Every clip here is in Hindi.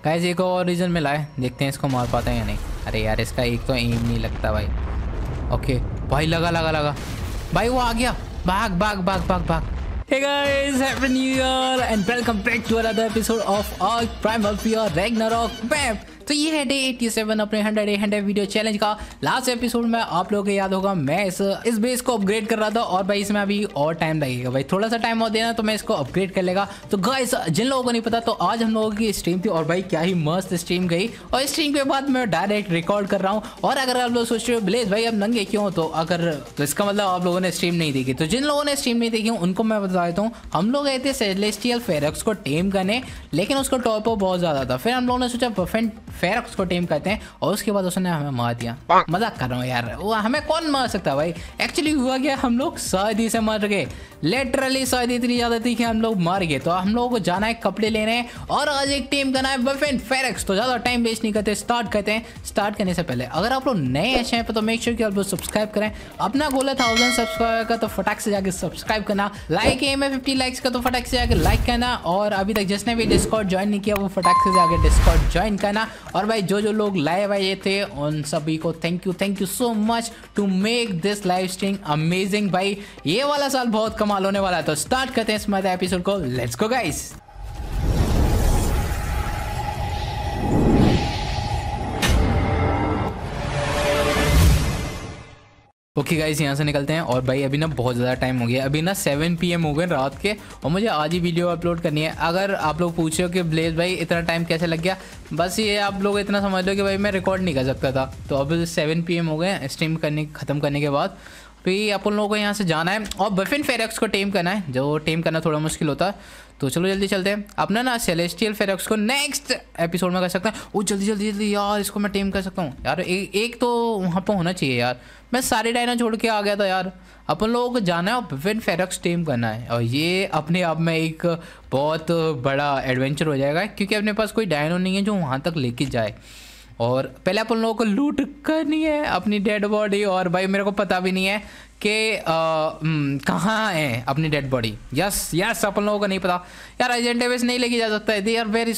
गाइस एक और रीजन मिला है, देखते हैं इसको मार पाते हैं या नहीं। अरे यार इसका एक तो एम नहीं लगता भाई। ओके भाई लगा लगा लगा भाई, वो आ गया। भाग भाग भाग भाग भाग। Hey guys, happy new year and welcome back to another episode of Ark Primal Fear Ragnarok map। तो ये है डे 87 अपने 100 वीडियो चैलेंज का लास्ट एपिसोड में। आप लोगों को याद होगा मैं इस बेस को अपग्रेड कर रहा था और भाई इसमें अभी और टाइम लगेगा भाई, थोड़ा सा टाइम और देना तो मैं इसको अपग्रेड कर लेगा। तो गाइस जिन लोगों को नहीं पता तो आज हम लोगों की स्ट्रीम थी और भाई क्या ही मस्त स्ट्रीम गई, और स्ट्रीम के बाद मैं डायरेक्ट रिकॉर्ड कर रहा हूँ। और अगर आप लोग सोच रहे हो ब्लेज भाई अब नंगे क्यों, तो इसका मतलब आप लोगों ने स्ट्रीम नहीं देखी। तो जिन लोगों ने स्ट्रीम नहीं देखी उनको मैं बता देता हूँ, हम लोग गए थे सेलेस्टियल फेरक्स को टेम करने, लेकिन उसको टॉप बहुत ज्यादा था। फिर हम लोगों ने सोचा बफेन फेरक्स को टेम करते हैं और उसके बाद उसने हमें मार दिया। मजाक कर रहा हूँ यार, वो हमें कौन मार सकता भाई। एक्चुअली हुआ क्या, हम लोग शादी से मर गए, लिटरली शादी इतनी ज्यादा थी कि हम लोग मर गए। तो हम लोगों को जाना है कपड़े लेने और आज एक टीम करना है बफेन फेरक्स। तो ज्यादा टाइम वेस्ट नहीं करते, स्टार्ट करते हैं। स्टार्ट करने से पहले अगर आप लोग नए अच्छे हैं तो मेक श्योर कि आप लोग सब्सक्राइब करें। अपना गोल है 1000 सब्सक्राइबर का, तो फटाक से जाके सब्सक्राइब करना। लाइक है 50 लाइक्स का, तो फटाक से जाके लाइक करना। और अभी तक जिसने भी डिस्कॉर्ड ज्वाइन नहीं किया वो फटाक से जाके डिस्कॉर्ड ज्वाइन करना। और भाई जो लोग लाइव आए थे उन सभी को thank you so much to make this live stream amazing. भाई ये वाला साल बहुत कमाल होने वाला है। तो स्टार्ट करते हैं इस मजा एपिसोड को, let's go guys. Okay guys यहाँ से निकलते हैं। और भाई अभी ना बहुत ज़्यादा टाइम हो गया, अभी ना 7 PM हो गए रात के, और मुझे आज ही वीडियो अपलोड करनी है। अगर आप लोग पूछ रहे हो कि ब्लेज भाई इतना टाइम कैसे लग गया, बस ये आप लोग इतना समझ लो कि भाई मैं रिकॉर्ड नहीं कर सकता था। तो अब 7 PM हो गए स्ट्रीम ख़त्म करने के बाद। फिर अपन लोगों को यहाँ से जाना है और बफेन फेरक्स को टेम करना है, जो टेम करना थोड़ा मुश्किल होता है। तो चलो जल्दी चलते हैं। अपना ना सेलेस्टियल फेरक्स को नेक्स्ट एपिसोड में कर सकते हैं। ओ जल्दी यार, इसको मैं टेम कर सकता हूँ यार। एक तो वहाँ पर होना चाहिए यार। मैं सारे डायनो छोड़ के आ गया था यार। अपन लोगों को जाना है और बफेन फेरक्स टेम करना है, और ये अपने आप में एक बहुत बड़ा एडवेंचर हो जाएगा, क्योंकि अपने पास कोई डायनो नहीं है जो वहाँ तक लेके जाए। और पहले अपन लोगों को लूट करनी है अपनी डेड बॉडी। और भाई मेरे को पता भी नहीं है कि कहाँ है अपनी डेड बॉडी। यस अपन लोगों को नहीं पता यार। एजेंट डेविस नहीं लेके जा सकता है, they are very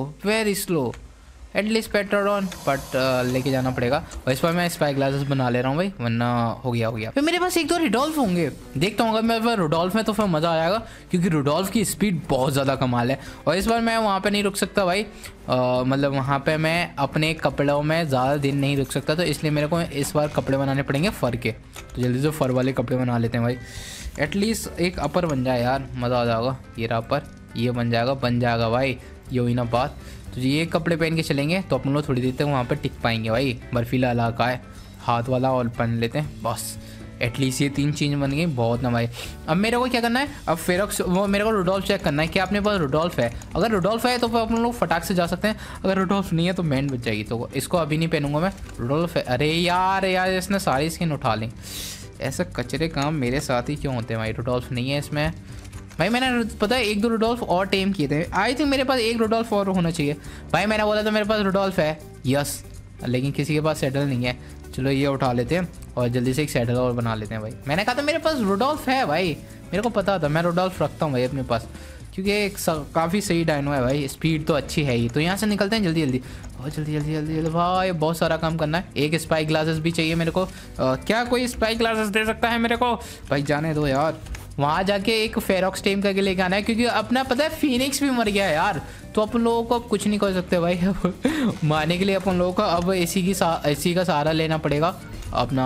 slow. At least patron but लेके जाना पड़ेगा। और इस बार मैं स्पाई ग्लासेस बना ले रहा हूँ भाई, वरना हो गया। फिर मेरे पास एक दो रुडोल्फ होंगे, देखता हूँ अगर मेरे पास रुडोल्फ में तो फिर मज़ा आएगा, क्योंकि रुडोल्फ की स्पीड बहुत ज़्यादा कमाल है। और इस बार मैं वहाँ पे नहीं रुक सकता भाई, मतलब वहाँ पे मैं अपने कपड़ों में ज़्यादा दिन नहीं रुक सकता। तो इसलिए मेरे को इस बार कपड़े बनाने पड़ेंगे फ़र के। तो जल्दी से फ़र वाले कपड़े बना लेते हैं भाई। एटलीस्ट एक अपर बन जाए यार, मज़ा आ जाएगा। ये रहा अपर, ये बन जाएगा भाई, ये हुई ना बात। तो ये कपड़े पहन के चलेंगे तो अपन लोग थोड़ी देर तक वहाँ पर टिक पाएंगे भाई। बर्फीला इलाका है, हाथ वाला और पहन लेते हैं बस। एटलीस्ट ये 3 चीज़ बन गई, बहुत ना भाई। अब मेरे को क्या करना है, अब फेरक्स वो मेरे को रुडोल्फ चेक करना है कि अपने पास रुडोल्फ है। अगर रुडोल्फ है तो फिर अपन लोग फटाक से जा सकते हैं, अगर रुडोल्फ नहीं है तो बैंड बच जाएगी। तो इसको अभी नहीं पहनूंगा मैं। रुडोल्फ है, अरे यार इसने सारी स्किन उठा ली। ऐसे कचरे काम मेरे साथ ही क्यों होते हैं भाई। रुडोल्फ नहीं है इसमें भाई। मैंने पता है 1-2 रुडोल्फ और टेम किए थे। आई थिंक मेरे पास 1 रुडोल्फ और होना चाहिए भाई। मैंने बोला था मेरे पास रुडोल्फ है, यस, लेकिन किसी के पास सैडल नहीं है। चलो ये उठा लेते हैं और जल्दी से एक सैडल और बना लेते हैं भाई। मैंने कहा था मेरे पास रुडोल्फ है भाई, मेरे को पता था। मैं रुडोल्फ रखता हूँ भाई अपने पास, क्योंकि एक काफ़ी सही डायनो है भाई, स्पीड तो अच्छी है ही। तो यहाँ से निकलते हैं जल्दी और जल्दी भाई। बहुत सारा काम करना है। एक स्पाई ग्लासेस भी चाहिए मेरे को। क्या कोई स्पाई ग्लासेस दे सकता है मेरे को भाई? जाने दो यार। वहाँ जाके एक फेरक्स टेम करके लेके आना है, क्योंकि अपना पता है फिनिक्स भी मर गया है यार। तो अपन लोगों को अब कुछ नहीं कर सकते भाई। अब मारने के लिए अपन लोगों को अब इसी का सहारा लेना पड़ेगा, अपना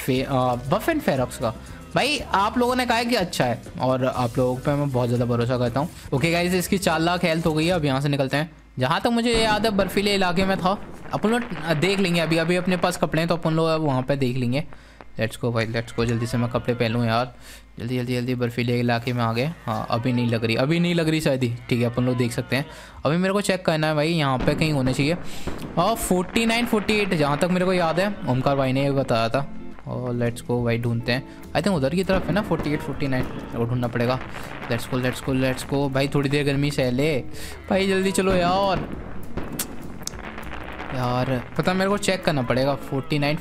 बफेन फेरक्स का। भाई आप लोगों ने कहा है कि अच्छा है, और आप लोगों पे मैं बहुत ज़्यादा भरोसा करता हूँ। ओके गाइस, इसकी 4 लाख हेल्थ हो गई है। अब यहाँ से निकलते हैं। जहाँ तक मुझे याद है बर्फीले इलाके में था, अपन लोग देख लेंगे। अभी अपने पास कपड़े हैं तो अपन लोग वहाँ पर देख लेंगे। लेट्स गो भाई, लेट्स गो। जल्दी से मैं कपड़े पहन लूँ यार। जल्दी बर्फीले इलाके में आ गए। हाँ अभी नहीं लग रही शायद ही। ठीक है अपन लोग देख सकते हैं। अभी मेरे को चेक करना है भाई, यहाँ पे कहीं होने चाहिए। और 49 48 जहाँ तक मेरे को याद है, ओमकार भाई ने बताया था। और लेट्स गो भाई, ढूंढते हैं। आई थिंक उधर की तरफ है ना 48 49, वो ढूंढना पड़ेगा। लेट्स गो भाई। थोड़ी देर गर्मी सह ले भाई, जल्दी चलो यार। पता मेरे को चेक करना पड़ेगा। 49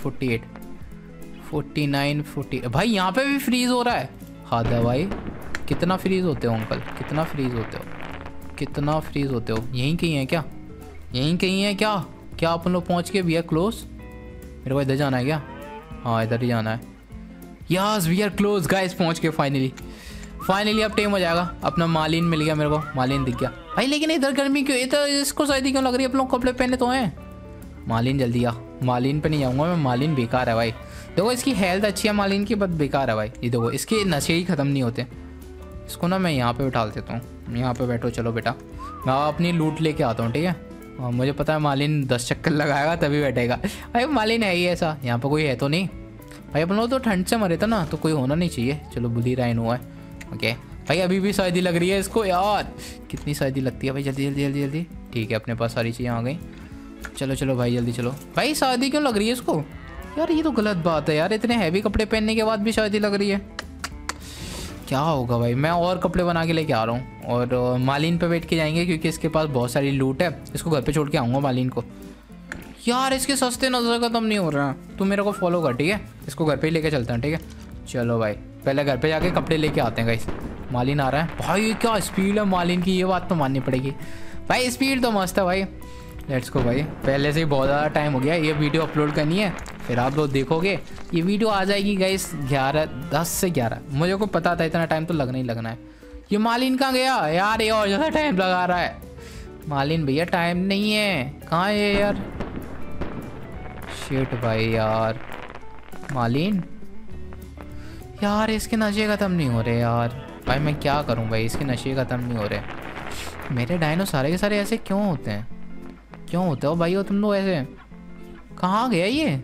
48 भाई, यहाँ पे भी फ्रीज हो रहा है। हाँ भाई, कितना फ्रीज होते हो अंकल, कितना फ्रीज होते हो? यहीं कहीं है क्या? यहीं कहीं है क्या? क्या अपन लोग पहुँच के? We are close. मेरे को इधर जाना है क्या? हाँ इधर ही जाना है। Yes we are close guys, पहुँच के फाइनली अब टेम हो जाएगा। अपना मालिन मिल गया मेरे को, मालिन दिख गया भाई। लेकिन इधर गर्मी क्यों, इधर इसको सर्दी क्यों लग रही है? अपन लोग कपड़े पहने तो हैं। मालिन जल्दी आ। मालिन पे नहीं जाऊँगा मैं, मालिन बेकार है भाई। देखो इसकी हेल्थ अच्छी है मालिन की, बट बेकार है भाई। ये देखो इसके नशे ही ख़त्म नहीं होते। इसको ना मैं यहाँ पे बिठा देता हूँ। यहाँ पे बैठो, चलो बेटा मैं अपनी लूट लेके आता हूँ, ठीक है। और मुझे पता है मालिन 10 चक्कर लगाएगा तभी बैठेगा भाई। मालिन है ही ऐसा। यहाँ पर कोई है तो नहीं भाई? अपन लोग तो ठंड से मरे थे ना, तो कोई होना नहीं चाहिए। चलो बुली राइन हुआ है। ओके भाई अभी भी सर्दी लग रही है इसको यार। कितनी सर्दी लगती है भाई? जल्दी जल्दी जल्दी जल्दी। ठीक है अपने पास सारी चीज़ें आ गई। चलो चलो भाई जल्दी चलो। भाई सर्दी क्यों लग रही है इसको यार? ये तो गलत बात है यार, इतने हैवी कपड़े पहनने के बाद भी सर्दी लग रही है। क्या होगा भाई? मैं और कपड़े बना के लेके आ रहा हूँ और मालिन पे बैठ के जाएंगे क्योंकि इसके पास बहुत सारी लूट है। इसको घर पे छोड़ के आऊँगा मालिन को। यार इसके सस्ते नजर खत्म नहीं हो रहा है। तू मेरे को फॉलो कर, ठीक है। इसको घर पे ही लेके चलते हैं, ठीक है। चलो भाई पहले घर पे जाके कपड़े लेके आते हैं गाइस। मालिन आ रहा है भाई। क्या स्पीड है मालिन की, ये बात तो माननी पड़ेगी भाई। स्पीड तो मस्त है भाई। लेट्स गो भाई। पहले से ही बहुत ज़्यादा टाइम हो गया, ये वीडियो अपलोड करनी है। फिर आप लोग देखोगे ये वीडियो आ जाएगी गाइस 10 से 11। मुझे को पता था इतना टाइम तो लगना ही लगना है। ये मालिन कहाँ गया यार? ये और ज़्यादा टाइम लगा रहा है। मालिन भैया टाइम नहीं है, कहाँ है यार? शिट भाई यार। मालिन यार इसके नशे ख़त्म नहीं हो रहे यार। भाई मैं क्या करूं भाई, इसके नशे ख़त्म नहीं हो रहे। मेरे डायनो सारे के सारे ऐसे क्यों होते हैं? क्यों होते हो भाई? हो तुम लोग ऐसे? कहाँ गया ये?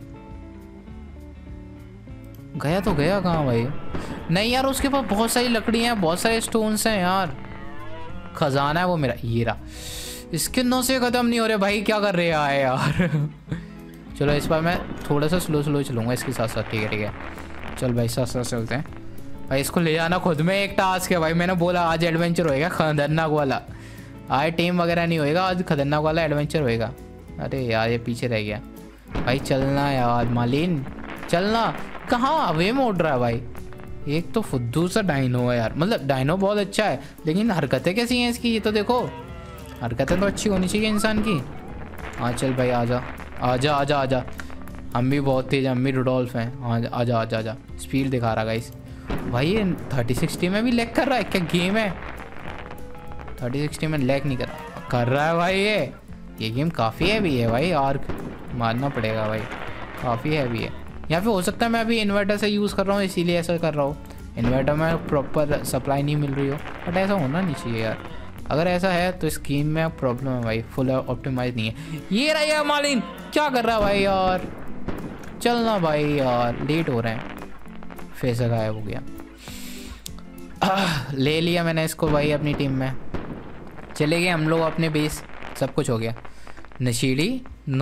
गया तो गया कहाँ भाई? नहीं यार उसके पास बहुत सारी लकड़ियाँ हैं, बहुत सारे स्टोन्स हैं यार। खजाना है वो मेरा, ये रहा। इसके नशे ख़त्म नहीं हो रहे भाई। क्या कर रहे हैं यार? चलो इस बार मैं थोड़ा सा स्लो चलूँगा इसके साथ साथ, ठीक है ठीक है। चल भाई साथ साथ चलते हैं भाई। इसको ले जाना खुद में एक टास्क है भाई। मैंने बोला आज एडवेंचर होएगा खतरनाक वाला। आज टीम वगैरह नहीं होएगा, आज खतरनाक वाला एडवेंचर होएगा। अरे यार ये पीछे रह गया भाई। चलना यार मालिन, चलना। कहाँ वे मोड़ रहा है भाई? एक तो फुद्दू सा डायनो है यार। मतलब डायनो बहुत अच्छा है लेकिन हरकतें कैसी हैं इसकी? ये तो देखो, हरकतें तो अच्छी होनी चाहिए इंसान की। हाँ चल भाई आजा आजा आजा आजा। हम भी बहुत तेज, हम भी रुडोल्फ हैं। आजा आजा आजा। स्पीड दिखा रहा गाइस भाई। ये 3060 में भी लैग कर रहा है क्या? गेम है 3060 में लैग नहीं कर रहा है भाई। ये गेम काफ़ी हैवी है भाई। आर्क मारना पड़ेगा भाई, काफ़ी हैवी है। या फिर हो सकता है मैं अभी इन्वर्टर से यूज़ कर रहा हूँ इसीलिए ऐसा कर रहा हूँ। इन्वर्टर में प्रॉपर सप्लाई नहीं मिल रही हो, बट ऐसा होना नहीं चाहिए यार। अगर ऐसा है तो इस गेम में प्रॉब्लम है भाई, फुल ऑप्टिमाइज नहीं है। ये रहा यार मालिन, क्या कर रहा है भाई यार? चलना भाई यार, लेट हो रहे हैं। फिर से गायब हो गया। ले लिया मैंने इसको भाई अपनी टीम में। चले गए हम लोग अपने बेस, सब कुछ हो गया। नशीली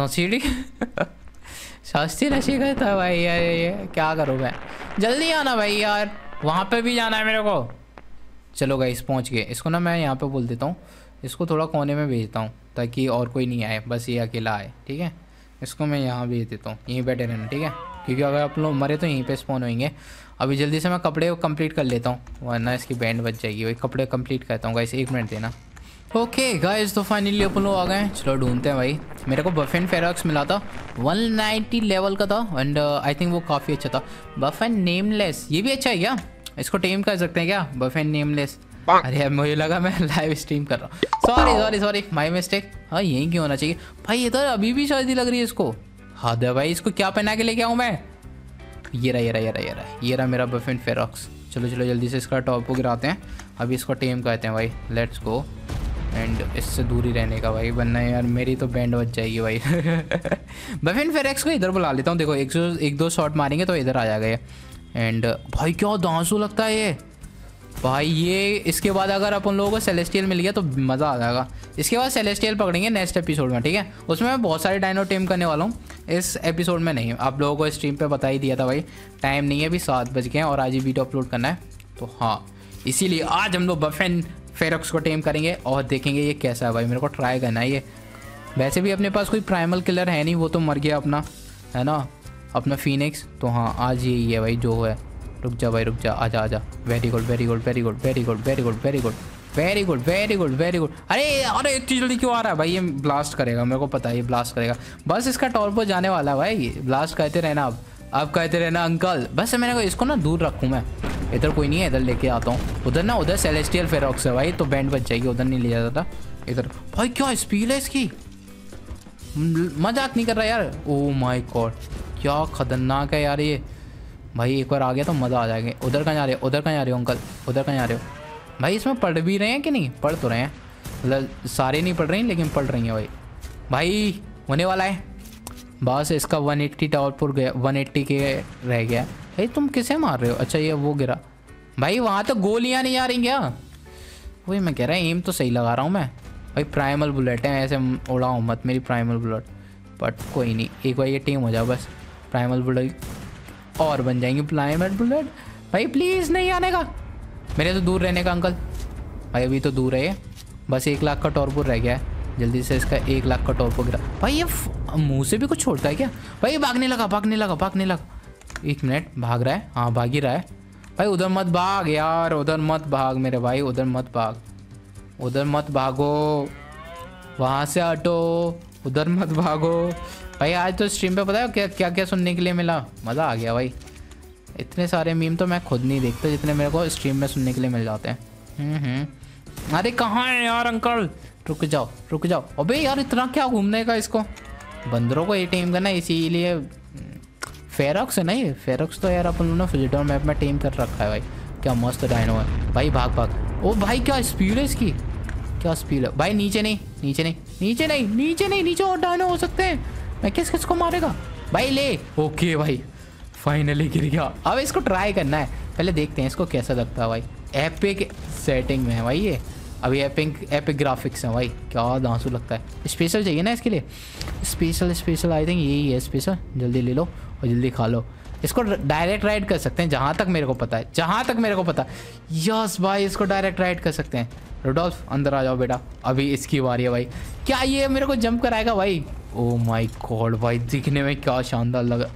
सस्ती नशे का था भाई यार। ये क्या करूँ मैं? जल्दी आना भाई यार, वहाँ पे भी जाना है मेरे को। चलो गाइस पहुँच गए। इसको ना मैं यहाँ पे बोल देता हूँ, इसको थोड़ा कोने में भेजता हूँ ताकि और कोई नहीं आए, बस ये अकेला आए, ठीक है। इसको मैं यहाँ भेज देता हूँ, यहीं बैठे रहना, ठीक है। क्योंकि अगर आप लोग मरे तो यहीं पे स्पॉन होंगे। अभी जल्दी से मैं कपड़े कंप्लीट कर लेता हूँ वरना इसकी बैंड बच जाएगी। वही कपड़े कंप्लीट करता हूँ गाइस, 1 मिनट देना। ओके गाइस तो फाइनली अपन लोग आ गए। चलो ढूंढते हैं भाई। मेरे को बफेन फेरॉक्स मिला था, 190 लेवल का था एंड आई थिंक वो काफ़ी अच्छा था। बफेन नेमलेस, ये भी अच्छा है क्या? इसको टेम कर सकते हैं क्या? बफेन नेमलेस। अरे यार मुझे लगा मैं लाइव स्ट्रीम कर रहा हूँ। Sorry my mistake. हाँ यही क्यों होना चाहिए भाई। इधर अभी भी सर्दी लग रही है इसको। हाँ दे भाई, इसको क्या पहना के लेके आऊँ मैं? ये रहा मेरा बफेन फेरॉक्स। चलो जल्दी से इसका टॉप को गिराते हैं। अभी इसको टेम करते हैं भाई। Let's go. एंड इससे दूरी रहने का भाई, वरना यार मेरी तो बैंड बच जाएगी भाई। बफेन फेरॉक्स को इधर बुला लेता हूँ। देखो एक दो शॉट मारेंगे तो इधर आ जाएगा ये। एंड भाई क्या दांसू लगता है ये भाई। ये इसके बाद अगर अपन लोगों को सेलेस्टियल मिल गया तो मज़ा आ जाएगा। इसके बाद सेलेस्टियल पकड़ेंगे नेक्स्ट एपिसोड में, ठीक है। उसमें मैं बहुत सारे डायनो टेम करने वाला हूँ, इस एपिसोड में नहीं। आप लोगों को स्ट्रीम पे बता ही दिया था भाई, टाइम नहीं है, अभी 7 बज गए हैं और आज ही वीडियो अपलोड करना है। तो हाँ इसीलिए आज हम लोग बफेन फेरॉक्स को टेम करेंगे और देखेंगे ये कैसा है भाई। मेरे को ट्राई करना है ये। वैसे भी अपने पास कोई प्राइमल किलर है नहीं, वो तो मर गया अपना, है ना, अपना फीनिक्स। तो हाँ आज यही है भाई जो है। रुक जा भाई रुक जा, आजा। Very good. Very good very good very good. अरे अरे इतनी जल्दी क्यों आ रहा है भाई? ये ब्लास्ट करेगा, मेरे को पता है ये ब्लास्ट करेगा। बस इसका टॉर्पो जाने वाला है भाई, ब्लास्ट कहते रहना। अब कहते रहना अंकल। बस मैंने को इसको ना दूर रखूँ मैं। इधर कोई नहीं है, इधर लेके आता हूँ। उधर ना उधर सेलेस्टियल फेरोक्स है भाई, तो बैंड बच जाएगी, उधर नहीं ले जाता था। इधर भाई क्या स्पीड है इसकी, मजाक नहीं कर रहा यार। ओ माय गॉड क्या खतरनाक है यार ये भाई। एक बार आ गया तो मज़ा आ जाएगा। उधर कहाँ जा रहे हो, उधर कहाँ जा रहे हो अंकल, उधर कहाँ जा रहे हो भाई? इसमें पढ़ भी रहे हैं कि नहीं? पढ़ तो रहे हैं, मतलब सारे नहीं पढ़ रहे हैं लेकिन पढ़ रही हैं भाई। भाई होने वाला है बस। इसका 180 टावरपुर गया, 180 के रह गया। भाई तुम किसे मार रहे हो? अच्छा ये वो गिरा भाई। वहाँ तो गोलियाँ नहीं आ रही क्या? वही मैं कह रहा हूँ, एम तो सही लगा रहा हूँ मैं भाई। प्राइमल बुलेट है, ऐसे उड़ाओ मत मेरी प्राइमल बुलेट। बट कोई नहीं, एक बार ये टीम हो जाओ बस, प्राइमल बुलेट और बन जाएंगे प्राइमल बुलेट। भाई प्लीज़ नहीं आने का, मेरे तो दूर रहने का अंकल। भाई अभी तो दूर है, बस 1 लाख का टॉर्पो रह गया है। जल्दी से इसका 1 लाख का टॉर्पो गिरा। भाई ये मुंह से भी कुछ छोड़ता है क्या? भाई भागने लगा भागने लगा भागने लगा। 1 मिनट, भाग रहा है, हाँ भाग ही रहा है। भाई उधर मत भाग यार, उधर मत भाग मेरे भाई, उधर मत भाग, उधर मत भागो, वहाँ से हटो, उधर मत भागो। भाई आज तो स्ट्रीम पे पता है क्या क्या क्या सुनने के लिए मिला, मज़ा आ गया भाई। इतने सारे मीम तो मैं खुद नहीं देखता जितने मेरे को स्ट्रीम में सुनने के लिए मिल जाते हैं। अरे कहाँ है यार अंकल? रुक जाओ रुक जाओ। अबे यार इतना क्या घूमने का इसको, बंदरों को ये टीम करना, इसीलिए फेरोक्स है ना ये। फेरोक्स तो यार अपन लोगों ने फिजिटोर मैप में टीम कर रखा है भाई। क्या मस्त डायनो है भाई, भाग भाग। ओ भाई क्या स्पीड है इसकी, क्या स्पीड है भाई। नीचे नहीं नीचे नहीं नीचे नहीं नीचे नहीं, नीचे और डायनो हो सकते हैं। मैं किस किस को मारेगा भाई? ले ओके भाई फाइनली गिर गया। अब इसको ट्राई करना है, पहले देखते हैं इसको कैसा लगता है भाई। एपिक सेटिंग में है भाई ये, अभी एपिक ग्राफिक्स हैं भाई। क्या दांसू लगता है। स्पेशल चाहिए ना इसके लिए, स्पेशल आई थिंक यही है स्पेशल। जल्दी ले लो और जल्दी खा लो। इसको डायरेक्ट राइड कर सकते हैं जहाँ तक मेरे को पता है, जहाँ तक मेरे को पता है। यस भाई इसको डायरेक्ट राइड कर सकते हैं। रुडोल्फ अंदर आ जाओ बेटा, अभी इसकी बारी है भाई। क्या ये मेरे को जंप कराएगा भाई? ओ माय गॉड भाई दिखने में क्या शानदार लगा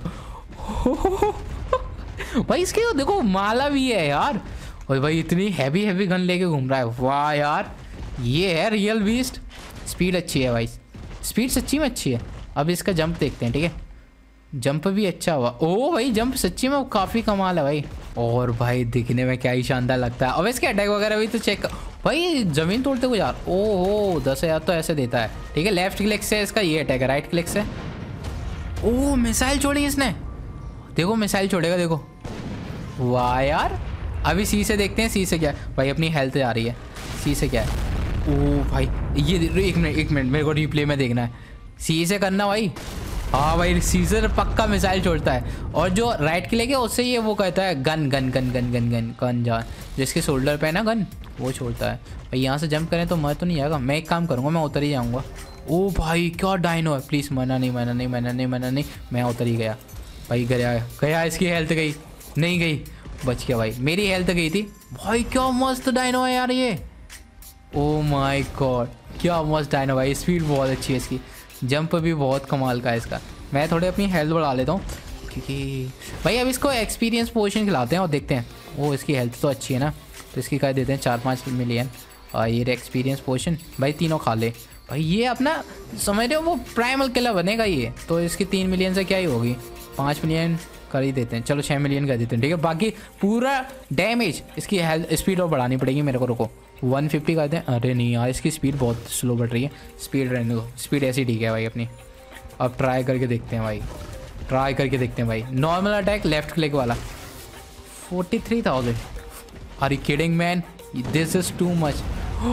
भाई। इसके तो देखो माला भी है यार, और भाई इतनी हैवी गन लेके घूम रहा है। वाह यार ये है रियल बीस्ट। स्पीड अच्छी है भाई, स्पीड सच्ची में अच्छी है। अब इसका जंप देखते हैं, ठीक है? जंप भी अच्छा हुआ। ओ भाई जंप सच्ची में काफ़ी कमाल है भाई। और भाई दिखने में क्या ही शानदार लगता है। अब इसके अटैक वगैरह भी तो चेक भाई, ज़मीन तोड़ते हुए यार। ओहो 10,000 तो ऐसे देता है, ठीक है? लेफ्ट क्लिक से इसका ये अटैक है, राइट क्लिक से। ओह मिसाइल छोड़ी इसने, देखो मिसाइल छोड़ेगा देखो। वाह यार। अभी सी से देखते हैं, सी से क्या है भाई? अपनी हेल्थ जा रही है। सी से क्या है? ओह भाई ये एक मिनट मेरे को रिप्ले में देखना है। सी से करना भाई। हाँ भाई सीजर पक्का मिसाइल छोड़ता है। और जो राइट क्लिक है उससे ये वो कहता है gun gun gun gun gun gun gun जा, जिसके शोल्डर पे है ना गन, वो छोड़ता है भाई। यहाँ से जंप करें तो मर तो नहीं आएगा। मैं एक काम करूँगा, मैं उतर ही जाऊँगा। ओ भाई क्या डायनो है, प्लीज़ मरना नहीं मरना नहीं मरना नहीं मरना नहीं। मैं उतर ही गया भाई, गया इसकी हेल्थ गई नहीं गई, बच गया भाई। मेरी हेल्थ गई थी भाई। क्या मस्त डायनो है यार ये। ओ माय गॉड क्या मस्त डायनो भाई। स्पीड बहुत अच्छी है इसकी, जंप भी बहुत कमाल का है इसका। मैं थोड़े अपनी हेल्थ बढ़ा लेता हूँ क्योंकि भाई अब इसको एक्सपीरियंस पोशन खिलाते हैं और देखते हैं। वो इसकी हेल्थ तो अच्छी है ना, तो इसकी क्या देते हैं 4-5 मिलियन। और ये एक्सपीरियंस पोशन भाई तीनों खा ले भाई। ये अपना समझ रहे हो वो प्राइमल किलर बनेगा ये, तो इसकी 3 मिलियन से क्या ही होगी, 5 मिलियन कर ही देते हैं। चलो 6 मिलियन कर देते हैं, ठीक है? बाकी पूरा डैमेज इसकी हेल्थ स्पीड और बढ़ानी पड़ेगी मेरे को। रुको 150 कर दें। अरे नहीं यार इसकी स्पीड बहुत स्लो बढ़ रही है। स्पीड रहने दो, स्पीड ऐसी ठीक है भाई अपनी। अब ट्राई करके देखते हैं भाई, ट्राई करके देखते हैं भाई। नॉर्मल अटैक लेफ्ट क्लिक वाला 43,000। Are you kidding man, this is too much.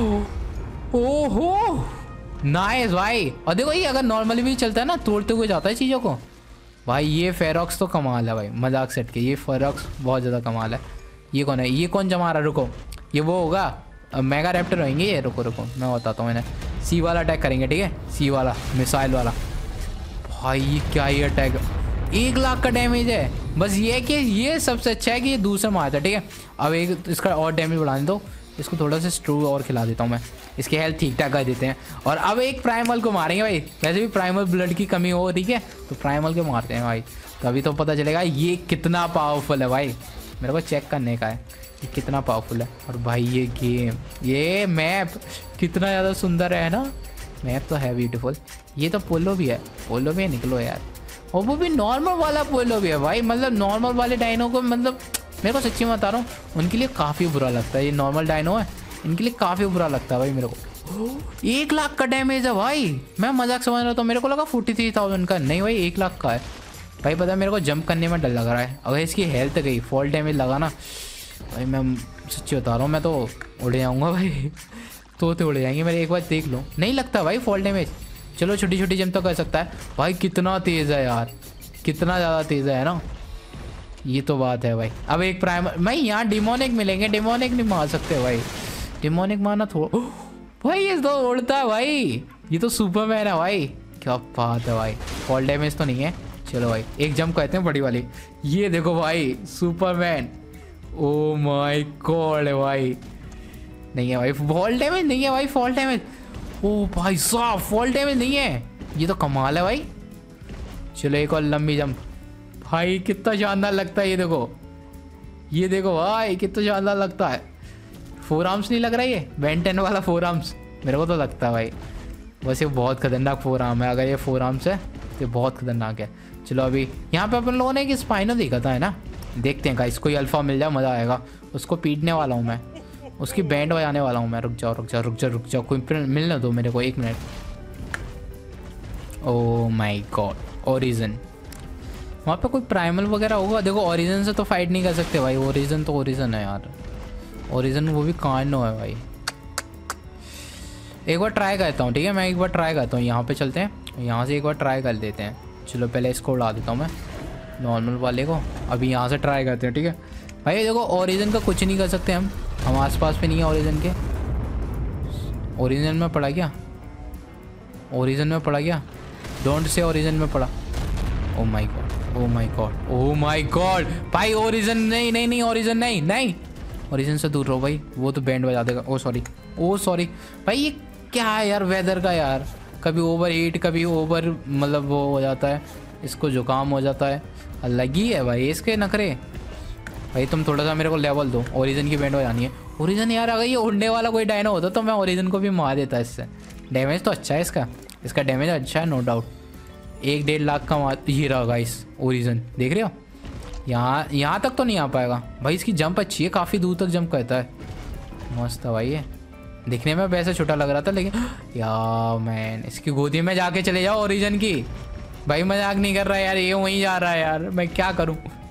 ओहो नाइस भाई। और देखो ये अगर नॉर्मली भी चलता है ना, तोड़ते हुए जाता है चीज़ों को भाई। ये फेरोक्स तो कमाल है भाई, मजाक सेट के। ये फेरोक्स बहुत ज़्यादा कमाल है। ये कौन है, ये कौन जमा रहा? रुको ये वो होगा मेगा रैप्टर होंगे ये। रुको रुको मैं बताता हूँ इन्हें। सी वाला अटैक करेंगे, ठीक है? सी वाला मिसाइल वाला भाई। ये क्या ही अटैक, 1 लाख का डैमेज है। बस ये है कि ये सबसे अच्छा है कि ये दूसरा मारता है, ठीक है? अब एक इसका और डैमेज बढ़ाने दो, इसको थोड़ा सा स्ट्रू और खिला देता हूँ मैं। इसकी हेल्थ ठीक ठाक कर देते हैं। और अब एक प्राइमल को मारेंगे भाई। वैसे भी प्राइमल ब्लड की कमी हो, ठीक है? तो प्राइमल को मारते हैं भाई, तभी तो पता चलेगा ये कितना पावरफुल है भाई। मेरे को चेक करने का है। ये कितना पावरफुल है। और भाई ये गेम, ये मैप कितना ज़्यादा सुंदर है ना। मैप तो है ब्यूटीफुल। ये तो पोलो भी है, पोलो भी है, निकलो यार। और वो भी नॉर्मल वाला पोलो भी है भाई, मतलब नॉर्मल वाले डायनो को, मतलब मेरे को सच्ची में बता रहा हूँ, उनके लिए काफ़ी बुरा लगता है। ये नॉर्मल डायनो है, इनके लिए काफ़ी बुरा लगता है भाई मेरे को। 1 लाख का डैमेज है भाई, मैं मजाक समझ रहा था, मेरे को लगा 43,000 का, नहीं भाई 1 लाख का है भाई। पता है मेरे को जंप करने में डर लग रहा है, अगर इसकी हेल्थ गई, फॉल डैमेज लगा ना भाई, मैं सच्ची बता रहा हूँ, मैं तो उड़ जाऊँगा भाई। तो उड़ जाएंगे मेरे, एक बार देख लो, नहीं लगता भाई फॉल डैमेज। चलो छोटी छोटी जंप तो कर सकता है भाई। कितना तेज़ है यार, कितना ज़्यादा तेज़ है ना, ये तो बात है भाई। अब एक प्राइमर भाई, यहाँ डिमोनिक मिलेंगे, डिमोनिक नहीं मार सकते भाई, डिमोनिक मारना थोड़ा भाई। ये तो उड़ता है भाई, ये तो सुपरमैन है भाई, क्या बात है भाई। फॉल डैमेज तो नहीं है। चलो भाई एक जंप कहते हैं बड़ी वाली, ये देखो भाई सुपरमैन। ओ माय गॉड भाई, नहीं है भाई फॉल डैमेज, नहीं है भाई फॉल डैमेज। ओ भाई साहब फॉल डैमेज नहीं है, ये तो कमाल है भाई। चलो एक और लंबी जंप भाई, कितना शानदार लगता है। ये देखो, ये देखो भाई कितना शानदार लगता है। 4 आर्म्स नहीं लग रहा ये बेन 10 वाला 4 आर्म्स, मेरे को तो लगता है भाई। वैसे बहुत खतरनाक 4 आर्म है, अगर ये 4 आर्म्स है तो बहुत खतरनाक है। चलो अभी यहाँ पे अपन लोगों ने एक स्पाइनो देखा था है ना, देखते हैं गाइस, कोई अल्फा मिल जाए मज़ा आएगा। उसको पीटने वाला हूँ मैं, उसकी बैंड बजाने वाला हूँ मैं। रुक जाओ रुक जाओ रुक जाओ रुक जाओ, कोई मिलने दो मेरे को, 1 minute. Oh my god, origin, वहाँ पे कोई प्राइमल वगैरह होगा। देखो ओरिजिन से तो फाइट नहीं कर सकते भाई, ओरिजिन तो ओरिजिन है यार, ओरिजिन वो भी कांडो है भाई। एक बार ट्राई करता हूँ, ठीक है, मैं एक बार ट्राई करता हूँ। यहाँ पे चलते हैं, यहाँ से एक बार ट्राई कर देते हैं। चलो पहले इसको उड़ा देता हूँ मैं, नॉर्मल वाले को। अभी यहाँ से ट्राई करते हैं, ठीक है भाई। देखो ओरिजिन का कुछ नहीं कर सकते हम आसपास पे नहीं है ओरिजिन के। ओरिजिन में पड़ा क्या, ओरिजिन में पड़ा क्या, डोंट से ओरिजिन में पड़ा। Oh my god, oh my god, oh my god भाई, ओरिजिन नहीं नहीं नहीं, ओरिजिन नहीं नहीं, ओरिजिन से दूर रहो भाई, वो तो बैंड बजा देगा। ओ सॉरी, ओ सॉरी भाई। ये क्या है यार वेदर का यार, कभी ओवर हीट, कभी ओवर मतलब वो हो जाता है, इसको जुकाम हो जाता है, अलग ही है भाई इसके नखरे। भाई तुम थोड़ा सा मेरे को लेवल दो, ओरिजिन की बैंड बजानी है। ओरिजिन यार अगर ये उड़ने वाला कोई डायनो होता तो मैं ओरिजिन को भी मार देता इससे। डैमेज तो अच्छा है इसका, इसका डैमेज अच्छा है नो डाउट। 1-1.5 लाख का मार, ये रहा गाइस ओरिजिन, देख रहे हो। यहाँ तक तो नहीं आ पाएगा भाई, इसकी जंप अच्छी है, काफ़ी दूर तक जंप करता है, मस्त है भाई। ये दिखने में वैसे छोटा लग रहा था, लेकिन यार मैन इसकी गोदी में जाके चले जाओ ओरिजिन की। भाई मजाक नहीं कर रहा यार, ये वहीं जा रहा है यार, मैं क्या करूं।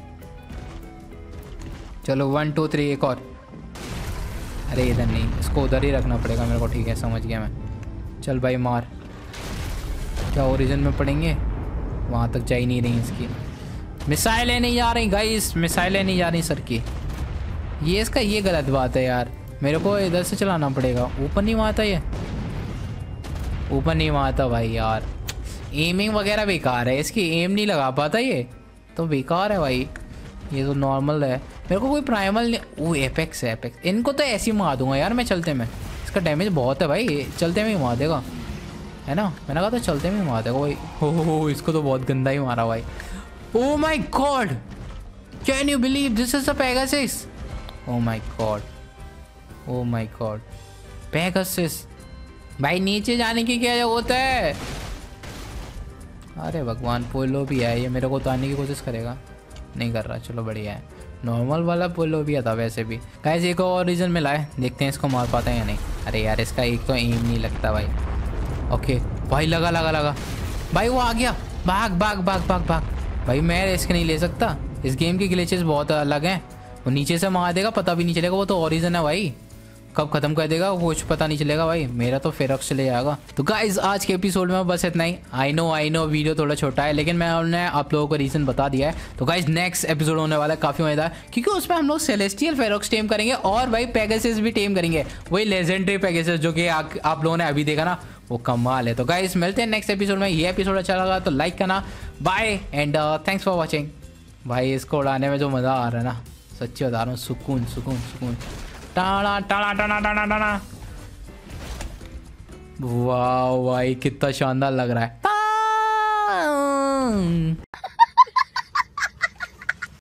चलो 1 2 3 एक और। अरे इधर नहीं, इसको उधर ही रखना पड़ेगा मेरे को, ठीक है समझ गया मैं। चल भाई मार, क्या ओरिजिन में पड़ेंगे, वहाँ तक जा ही नहीं रही इसकी। मिसाइलें नहीं जा रही गाइस, मिसाइलें नहीं जा रही सर की। ये इसका ये गलत बात है यार, मेरे को इधर से चलाना पड़ेगा। ऊपर नहीं मारता ये, ऊपर नहीं मारता भाई यार। एमिंग वगैरह बेकार है इसकी, एम नहीं लगा पाता ये तो बेकार है भाई। ये तो नॉर्मल है, मेरे को कोई प्राइमल नहीं। वो एपेक्स है, एपेक्स, इनको तो ऐसे ही मार दूंगा यार मैं चलते में। इसका डैमेज बहुत है भाई, चलते में ही मार देगा है ना, मैंने कहा तो चलते में ही मार देगा भाई। हो इसको तो बहुत गंदा ही मारा भाई। Oh my God! Can you believe this is a Pegasus? Oh my God! Oh my God! Pegasus! भाई नीचे जाने की क्या जरूरत है? अरे भगवान, पोलो भी है ये, मेरे को तो आने की कोशिश करेगा, नहीं कर रहा। चलो बढ़िया है, नॉर्मल वाला पोलो भी था वैसे भी। गाइस एक और रीजन मिला है, देखते हैं इसको मार पाता है या नहीं। अरे यार इसका एक तो एम नहीं लगता भाई। ओके भाई लगा लगा लगा भाई, वो आ गया, भाग भाग भाग भाग भाग। भाई मैं रिस्क नहीं ले सकता, इस गेम के ग्लिचेस बहुत अलग हैं। वो नीचे से मार देगा, पता भी नहीं चलेगा, वो तो ओरिजिन है भाई, कब खत्म कर देगा वो कुछ पता नहीं चलेगा भाई। मेरा तो फेरक्स चले जाएगा। तो गाइज आज के एपिसोड में बस इतना ही। आई नो वीडियो थोड़ा छोटा है, लेकिन मैंने आप लोगों को रीजन बता दिया है। तो गाइज नेक्स्ट एपिसोड होने वाला है काफी मजेदार, क्योंकि उसमें हम लोग सेलेस्टियल फेरक्स टेम करेंगे और भाई पेगासस भी टेम करेंगे, वही लेजेंडरी पेगासस जो कि आप लोगों ने अभी देखा ना, वो कमाल है। तो गाइज मिलते हैं नेक्स्ट एपिसोड में। ये एपिसोड अच्छा लगा तो लाइक करना, bye and thanks for watching. भाई इसको उड़ाने में जो मज़ा आ रहा है ना, सच्ची बता रहा हूँ, सुकून सुकून सुकून। Tada tada tada tada tada, वाह भाई कितना शानदार लग रहा है।